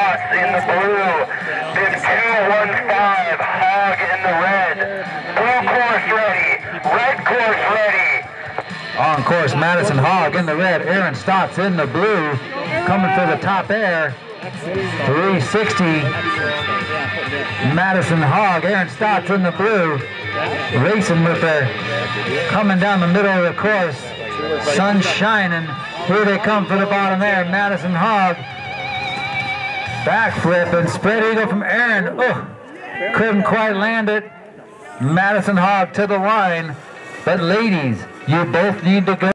Stots in the blue. Bib 215, Hog in the red. Blue course ready. Red course ready. On course, Madison Hog in the red, Erin Stotts in the blue, coming for the top air. 360. Madison Hog, Erin Stotts in the blue, racing with her, coming down the middle of the course. Sun shining. Here they come for the bottom air. Madison Hog, backflip and spread eagle from Erin. Oh, couldn't quite land it. Madison Hog to the line. But ladies, you both need to go.